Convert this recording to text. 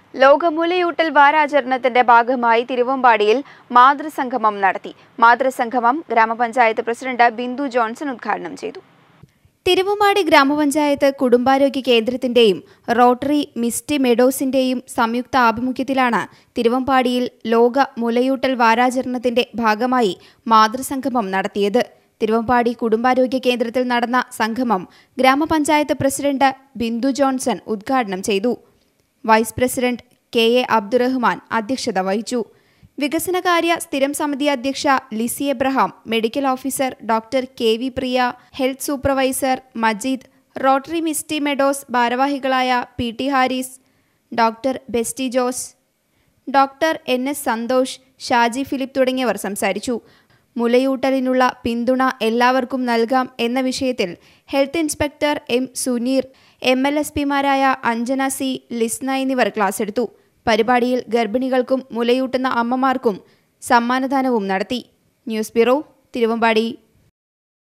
ലോകമുലയൂട്ടൽ വാരാചരണത്തിന്റെ ഭാഗമായി തിരുവമ്പാടിയിൽ മാതൃസംഗമം നടത്തി. മാതൃസംഗമം ഗ്രാമപഞ്ചായത്ത് പ്രസിഡന്റ് ബിന്ദു ജോൺസൺ ഉദ്ഘാടനം ചെയ്തു. തിരുവമ്പാടി ഗ്രാമപഞ്ചായത്ത് കുടുംബാരോഗ്യ കേന്ദ്രത്തിന്റെയും റോട്ടറി മിസ്റ്റി മെഡോസിന്റെയും സംയുക്ത ആഭിമുഖ്യത്തിലാണ് തിരുവമ്പാടിയിൽ ലോക മുലയൂട്ടൽ വാരാചരണത്തിന്റെ ഭാഗമായി മാതൃസംഗമം നടത്തിയത്. തിരുവമ്പാടി കുടുംബാരോഗ്യ കേന്ദ്രത്തിൽ നടന്ന സംഗമം ഗ്രാമപഞ്ചായത്ത് പ്രസിഡന്റ് ബിന്ദു ജോൺസൺ ഉദ്ഘാടനം ചെയ്തു. Vice president K.A.. അബ്ദുറഹ്മാൻ അധ്യക്ഷത വഹിച്ചു. വികസനകാര്യ സ്ഥിരം സമിതി അധ്യക്ഷ Lissy Abraham, medical officer doctor K V. Priya, health supervisor Majeed, Rotary Misty Meadows ഭാരവാഹികളായ P T. Haris, doctor Besty Jose, doctor N S. Santhosh, Shaji Philip തുടങ്ങിയവർ സംസാരിച്ചു. മുലയൂട്ടലിനുള്ള പിന്തുണ എല്ലാവർക്കും നൽകാം എന്ന വിഷയത്തിൽ ഹെൽത്ത് ഇൻസ്പെക്ടർ എം. സുനീർ, MLSP-മാരായ അഞ്ജന സി, ലിസ്ന എന്നിവർ ക്ലാസ് എടുത്തു. പരിപാടിയിൽ ഗർഭിണികൾക്കും മുലയൂട്ടുന്ന അമ്മമാർക്കും സമ്മാനദാനവും നടത്തി. News bureau, Thiruvambady.